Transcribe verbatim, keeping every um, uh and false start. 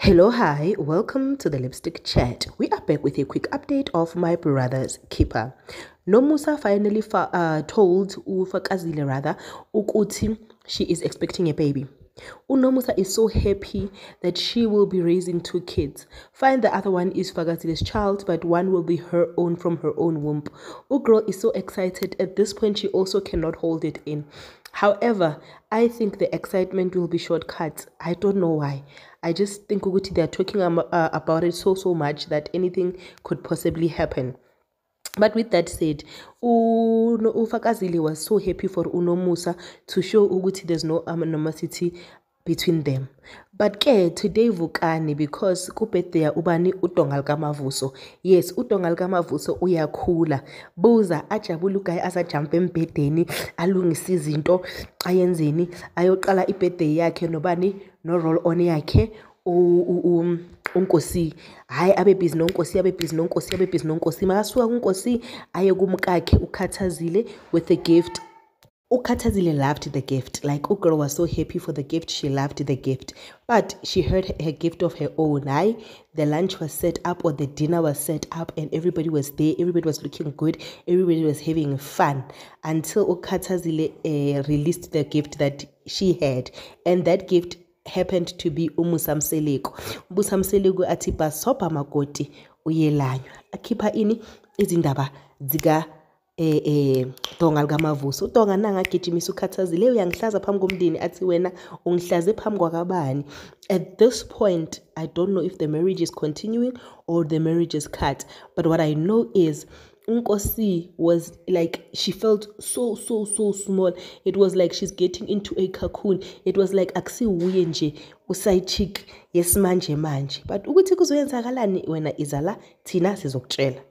Hello, hi, welcome to the Lipstick Chat. We are back with a quick update of my brother's keeper. Nomusa finally fa- uh, told Ufakazile rather ukuthi she is expecting a baby. Unomusa is so happy that she will be raising two kids. Fine, the other one is Fakazile's child, but one will be her own from her own womb. Ugirl is so excited. At this point, she also cannot hold it in. However, I think the excitement will be shortcut. I don't know why. I just think Uguti, they're talking um, uh, about it so, so much that anything could possibly happen. But with that said, Ufakazile was so happy for Unomusa to show Uguti there's no animosity between them. But ke today vukani because kubedea ubani uDongal Kamavuso. Yes, uDongal Kamavuso uyakhula. Buza ajabula ugayi asajump embedeni alungisa izinto ayenzeni ayoqala ibirthday yakhe nobani no roll on yakhe unkosi hayi abe busy nonkosi abe busy nonkosi abe busy nonkosi makasuka kunkosi aye kumkakhe uKhathazile with the gift. Ukhathazile loved the gift. Like Ugirl was so happy for the gift, she loved the gift. But she heard her gift of her own. Aye, the lunch was set up or the dinner was set up and everybody was there. Everybody was looking good. Everybody was having fun until Ukhathazile uh, released the gift that she had. And that gift happened to be umusamseleko. Umusamseleko ati basopa makoti uyelanywa. Akipha ini izindaba zika eh eh Dongal Kamavuso. UDonga nanga gijimisa uKhathazile uyangihlaza phambi komndeni athi wena ungihlaze phambi kwakabani. At this point, I don't know if the marriage is continuing or the marriage is cut. But what I know is Nkosi was like, she felt so, so, so small. It was like she's getting into a cocoon. It was like aksi uye nje uside chick yes manje manje. But ukuthi kuzoyenzakalani wena izala thina sizokutshela.